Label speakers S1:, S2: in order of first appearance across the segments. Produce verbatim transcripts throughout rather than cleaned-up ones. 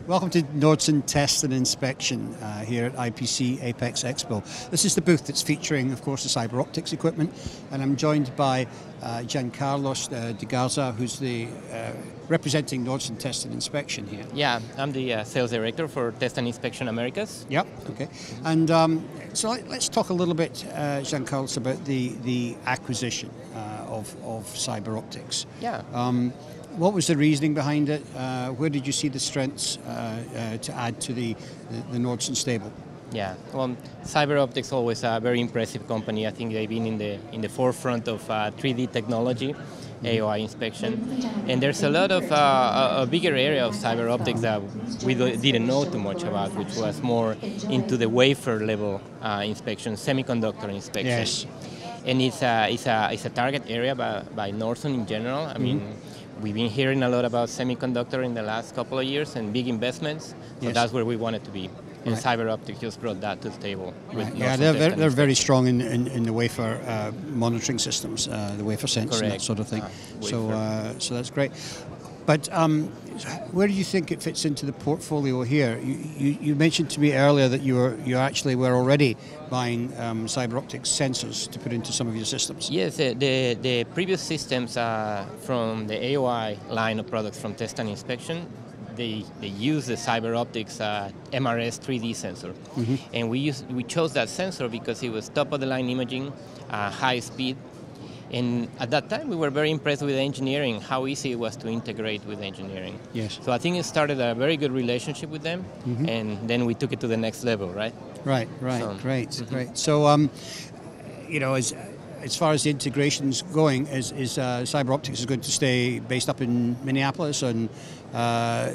S1: Welcome to Nordson Test and Inspection uh, here at I P C Apex Expo. This is the booth that's featuring, of course, the CyberOptics equipment, and I'm joined by uh, Giancarlo uh, De Garza, who's the uh, representing Nordson Test and Inspection here.
S2: Yeah, I'm the uh, sales director for Test and Inspection Americas.
S1: Yep. Okay. And um, so let, let's talk a little bit, uh, Giancarlo, about the the acquisition uh, of of CyberOptics.
S2: Yeah.
S1: Um, What was the reasoning behind it? Uh, where did you see the strengths uh, uh, to add to the, the, the Nordson stable?
S2: Yeah, well, CyberOptics always a very impressive company. I think they've been in the in the forefront of uh, three D technology, A O I inspection, and there's a lot of uh, a, a bigger area of CyberOptics that we do, didn't know too much about, which was more into the wafer level uh, inspection, semiconductor inspection.
S1: Yes.
S2: And it's a it's a it's a target area by, by Nordson in general. I mean. Mm-hmm. We've been hearing a lot about semiconductor in the last couple of years and big investments, so yes. That's where we wanted to be. And right. CyberOptics just brought that to the table.
S1: Right. Yeah, they're very, they're very strong in, in, in the wafer uh, monitoring systems, uh, the WaferSense and that sort of thing. Uh, so, uh, so that's great. But um, where do you think it fits into the portfolio here? You, you, you mentioned to me earlier that you were you actually were already buying um, CyberOptics sensors to put into some of your systems.
S2: Yes, the, the, the previous systems uh, from the A O I line of products from Test and Inspection, they, they use the CyberOptics uh, M R S three D sensor. Mm-hmm. And we, use, we chose that sensor because it was top-of-the-line imaging, uh, high speed. And at that time, we were very impressed with engineering, how easy it was to integrate with engineering.
S1: Yes.
S2: So I think it started a very good relationship with them, mm-hmm. and then we took it to the next level, right?
S1: Right, right, so, great, mm-hmm. great. So, um, you know, as as far as the integration's going, is, is uh, CyberOptics is going to stay based up in Minneapolis, and uh,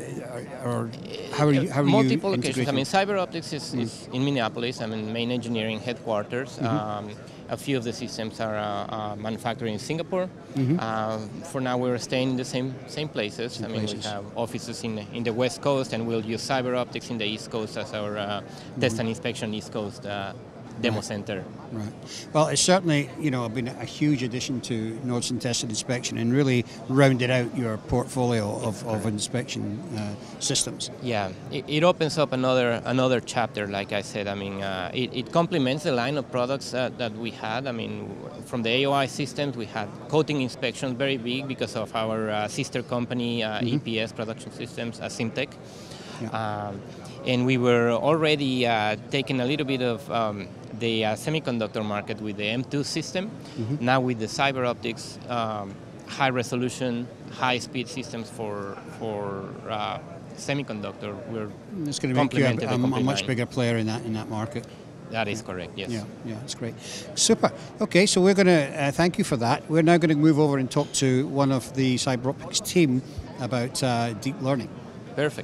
S1: or how are you? How are
S2: Multiple
S1: you
S2: locations. I mean, CyberOptics is, mm-hmm. is in Minneapolis. I mean, main engineering headquarters. Mm-hmm. um, A few of the systems are uh, uh, manufactured in Singapore. Mm-hmm. uh, for now, we're staying in the same same places. Same I mean, places. We have offices in the, in the West Coast, and we'll use CyberOptics in the East Coast as our uh, mm-hmm. Test and Inspection East Coast uh, demo
S1: right.
S2: center.
S1: Right. Well, it's certainly, you know, been a huge addition to Nordson Test and Inspection, and really rounded out your portfolio of, of inspection uh, systems.
S2: Yeah, it, it opens up another another chapter. Like I said, I mean, uh, it, it complements the line of products uh, that we had. I mean, from the A O I systems, we had coating inspection, very big because of our uh, sister company, uh, mm-hmm. E P S Production Systems, Asimtech. Yeah. Um, and we were already uh, taking a little bit of um, the uh, semiconductor market with the M two system. Mm-hmm. Now with the CyberOptics, um, high resolution, high speed systems for for uh, semiconductor, we're
S1: it's going to make you a, a, a much bigger player in that in that market.
S2: That is correct, yes.
S1: Yeah, yeah, that's great. Super. Okay, so we're going to uh, thank you for that. We're now going to move over and talk to one of the CyberOptics team about uh, deep learning.
S2: Perfect.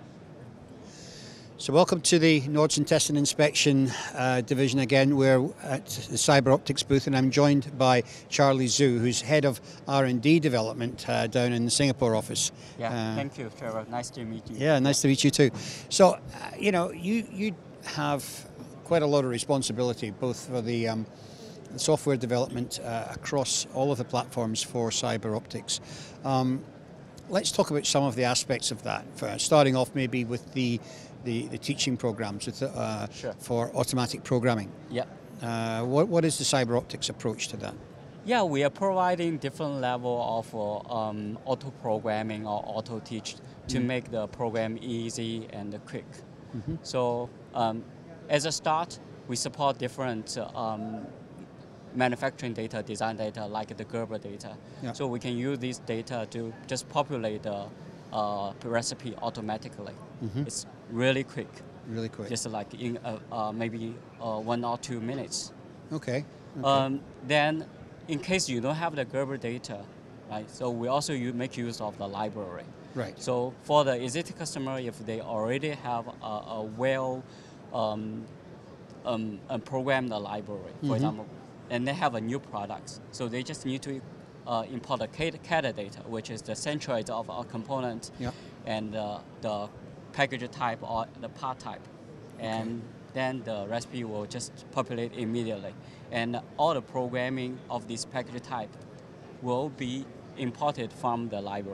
S1: So welcome to the Nordson Test and Inspection uh, division again. We're at the CyberOptics booth, and I'm joined by Charlie Zhu, who's head of R and D development uh, down in the Singapore office.
S3: Yeah,
S1: uh,
S3: thank you, Trevor. Nice to meet you.
S1: Yeah, nice to meet you too. So, uh, you know, you you have quite a lot of responsibility, both for the, um, the software development uh, across all of the platforms for CyberOptics. Um, let's talk about some of the aspects of that. For, starting off maybe with the The, the teaching programs with, uh,
S3: sure.
S1: for automatic programming.
S3: Yeah.
S1: Uh, what, what is the CyberOptics approach to that?
S3: Yeah, we are providing different level of uh, um, auto programming or auto teach to mm. make the program easy and quick. Mm-hmm. So um, as a start, we support different um, manufacturing data, design data, like the Gerber data. Yeah. So we can use this data to just populate the uh, recipe automatically. Mm-hmm. It's really quick.
S1: Really quick.
S3: Just like in uh, uh, maybe uh, one or two minutes.
S1: Okay. okay.
S3: Um, then, in case you don't have the Gerber data, right? So we also use, make use of the library.
S1: Right.
S3: So for the existing customer, if they already have a, a well um, um, a programmed library, for mm-hmm. example, and they have a new product, so they just need to uh, import the Kata data, which is the centroid of our component, yeah. and uh, the package type or the part type, and okay. then the recipe will just populate immediately, and all the programming of this package type will be imported from the library.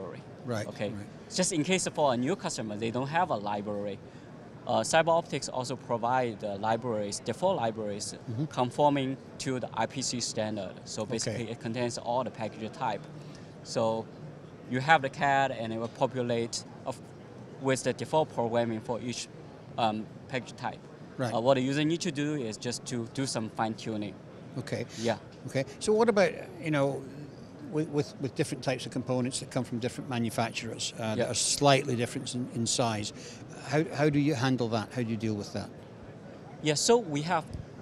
S1: Right.
S3: Okay.
S1: Right.
S3: Just in case for a new customer, they don't have a library. Uh, CyberOptics also provide uh, libraries, default libraries, mm-hmm. conforming to the I P C standard. So basically, okay. it contains all the package type. So you have the C A D, and it will populate of, with the default programming for each um, package type.
S1: Right.
S3: Uh, what the user needs to do is just to do some fine tuning.
S1: Okay.
S3: Yeah.
S1: Okay. So what about, you know, with, with, with different types of components that come from different manufacturers uh, yeah. that are slightly different in, in size? How, how do you handle that? How do you deal with that?
S3: Yeah, so we have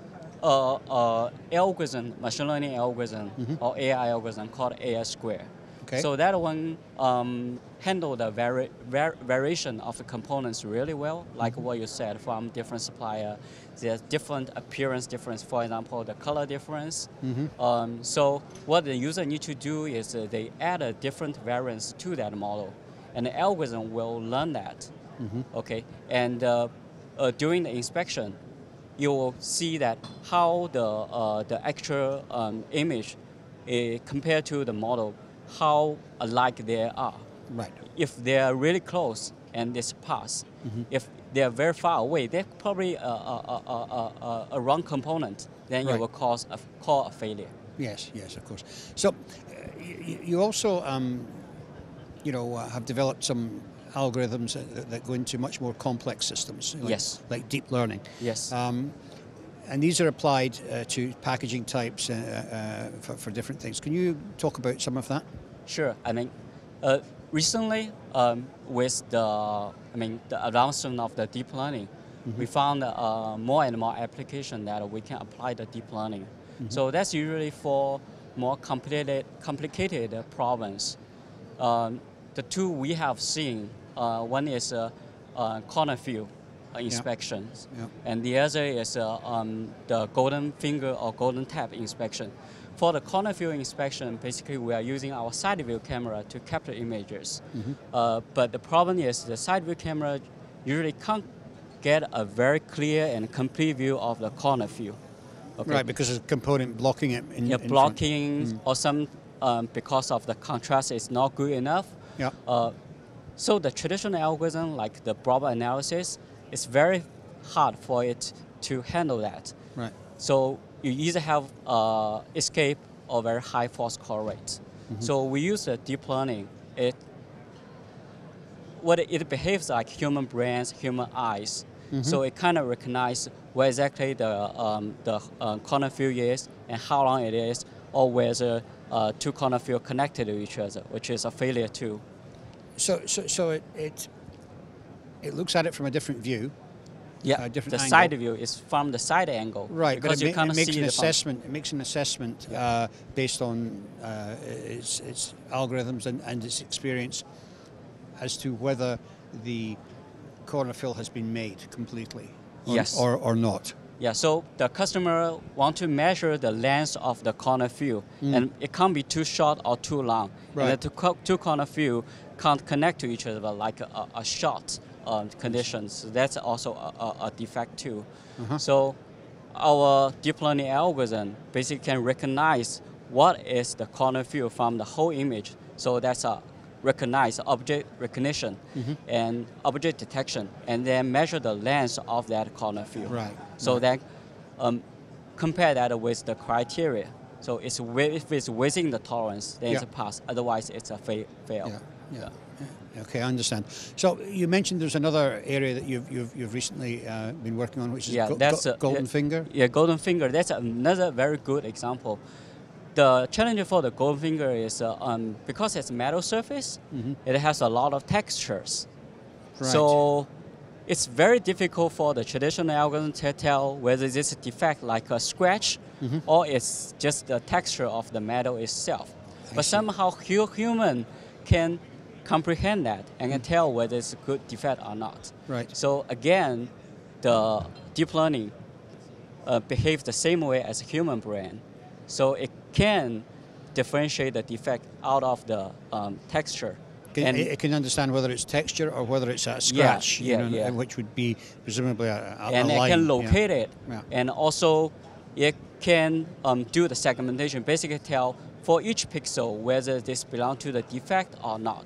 S3: a, a algorithm, machine learning algorithm, mm-hmm. or A I algorithm called A I square.
S1: Okay.
S3: So that one um, handle the vari var variation of the components really well, like mm-hmm. what you said, from different supplier. There's different appearance difference, for example, the color difference. Mm-hmm. um, so what the user need to do is uh, they add a different variance to that model, and the algorithm will learn that. Mm-hmm. Okay, and uh, uh, during the inspection, you will see that how the uh, the actual um, image uh, compared to the model, how alike they are.
S1: Right.
S3: If they are really close and it's pass, mm-hmm. if they are very far away, they're probably a, a, a, a, a wrong component. Then right. you will cause a call a failure.
S1: Yes, yes, of course. So, uh, you, you also, um, you know, uh, have developed some algorithms that, that go into much more complex systems, like,
S3: yes.
S1: like deep learning.
S3: Yes.
S1: Um, and these are applied uh, to packaging types uh, uh, for, for different things. Can you talk about some of that?
S3: Sure. I mean, uh, recently um, with the, I mean, the advancement of the deep learning, mm-hmm. we found uh, more and more application that we can apply the deep learning. Mm-hmm. So that's usually for more complicated, complicated problems. Um, the two we have seen. Uh, one is uh, uh, corner field uh, inspections, yeah. Yeah. and the other is uh, um, the golden finger or golden tap inspection. For the corner field inspection, basically we are using our side view camera to capture images. Mm-hmm. uh, but the problem is the side view camera usually can't get a very clear and complete view of the corner field.
S1: Okay? Right, because there's a component blocking it in,
S3: yeah,
S1: in
S3: blocking,
S1: front. Mm.
S3: or some um, because of the contrast is not good enough.
S1: Yeah.
S3: Uh, So the traditional algorithm, like the broad analysis, is very hard for it to handle that.
S1: Right.
S3: So you either have uh, escape or very high false call rates. Mm-hmm. So we use the deep learning. It what it, it behaves like human brains, human eyes. Mm-hmm. So it kind of recognizes where exactly the um, the uh, corner field is and how long it is, or whether uh, two corner field connected to each other, which is a failure too.
S1: So, so, so it, it it looks at it from a different view.
S3: Yeah,
S1: a different
S3: the
S1: angle.
S3: side view is from the side angle.
S1: Right,
S3: because
S1: but it,
S3: you
S1: ma
S3: kind
S1: it
S3: of
S1: makes
S3: see
S1: an
S3: the
S1: assessment. It makes an assessment
S3: yeah.
S1: uh, based on uh, its, its algorithms and, and its experience as to whether the corner fill has been made completely. Or,
S3: yes.
S1: Or or not.
S3: Yeah. So the customer want to measure the length of the corner fill, mm. and it can't be too short or too long.
S1: Right.
S3: And the two, two corner fill can't connect to each other like a, a short um, conditions. So that's also a, a, a defect too. Uh-huh. So our deep learning algorithm basically can recognize what is the corner field from the whole image. So that's a recognize object recognition mm-hmm. and object detection, and then measure the length of that corner field.
S1: Right.
S3: So
S1: right.
S3: that um, compare that with the criteria. So it's if it's within the tolerance, then yeah. it's a pass. Otherwise, it's a fa fail.
S1: Yeah. Yeah. yeah. Okay, I understand. So you mentioned there's another area that you've you've, you've recently uh, been working on, which is
S3: yeah,
S1: go
S3: that's
S1: go
S3: a,
S1: golden
S3: yeah,
S1: finger.
S3: Yeah, golden finger. That's another very good example. The challenge for the golden finger is uh, um, because it's metal surface, mm-hmm. it has a lot of textures.
S1: Right.
S3: So it's very difficult for the traditional algorithm to tell whether this is a defect like a scratch mm-hmm. or it's just the texture of the metal itself. I but see. Somehow hu human can comprehend that and can tell whether it's a good defect or not.
S1: Right.
S3: So again, the deep learning uh, behaves the same way as a human brain. So it can differentiate the defect out of the um, texture.
S1: Can,
S3: and
S1: it can understand whether it's texture or whether it's a scratch,
S3: yeah, yeah,
S1: you know,
S3: yeah.
S1: which would be presumably a, a,
S3: and
S1: a
S3: it
S1: line.
S3: can locate
S1: yeah.
S3: it,
S1: yeah.
S3: and also it can um, do the segmentation, basically tell for each pixel whether this belongs to the defect or not.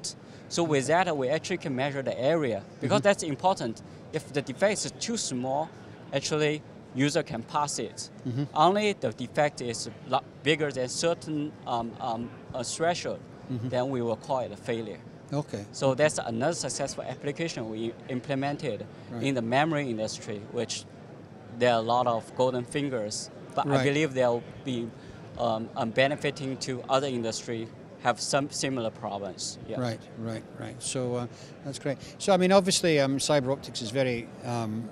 S3: So with that, we actually can measure the area, because mm-hmm. that's important. If the defect is too small, actually user can pass it. Mm-hmm. Only the defect is a lot bigger than certain um, um, a threshold, mm-hmm. then we will call it a failure.
S1: Okay.
S3: So that's another successful application we implemented right. in the memory industry, which there are a lot of golden fingers, but right. I believe they'll be um, um, benefiting to other industry have some similar problems. Yeah.
S1: Right, right, right. So uh, that's great. So I mean, obviously, um, CyberOptics is very um,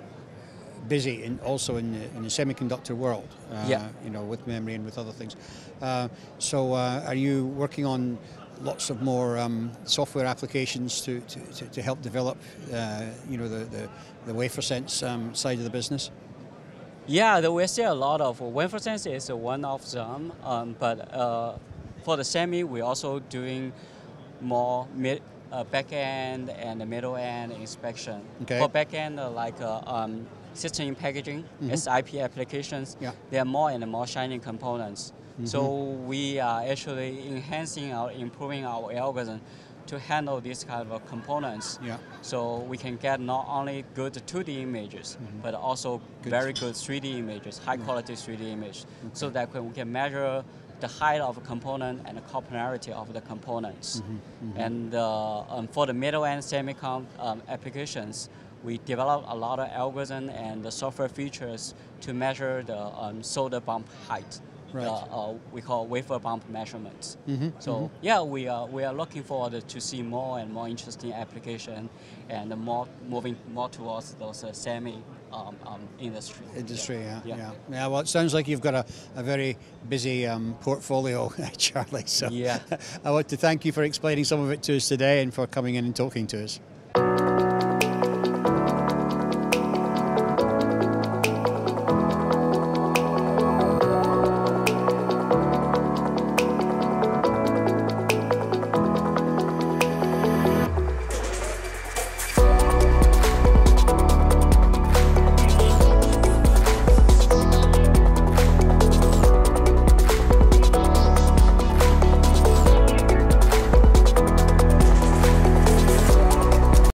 S1: busy in also in the, in the semiconductor world. Uh,
S3: yeah.
S1: You know, with memory and with other things. Uh, so uh, are you working on lots of more um, software applications to, to, to, to help develop, uh, you know, the, the, the WaferSense um, side of the business?
S3: Yeah, there we see a lot of, WaferSense is one of them, um, but uh, for the semi, we're also doing more mid, uh, back-end and middle-end inspection.
S1: Okay.
S3: For back-end, uh, like uh, um, system in packaging, mm-hmm. S I P applications,
S1: yeah.
S3: there are more and more shiny components. Mm-hmm. So we are actually enhancing or improving our algorithm to handle these kind of components.
S1: Yeah.
S3: So we can get not only good two D images, mm-hmm. but also good. very good three D images, high quality three D image, okay. so that we can measure the height of a component and the coplanarity of the components. Mm-hmm. Mm-hmm. And uh, um, for the middle-end semicon um, applications, we developed a lot of algorithm and the software features to measure the um, solder bump height. Right. The, uh, we call wafer bump measurements. Mm-hmm. So mm-hmm. yeah, we are we are looking forward to see more and more interesting application, and more moving more towards those uh, semi um, um, industry.
S1: Industry, yeah. Yeah.
S3: Yeah.
S1: yeah, yeah. Well, it sounds like you've got a, a very busy um, portfolio, Charlie. So
S3: yeah.
S1: I want to thank you for explaining some of it to us today and for coming in and talking to us.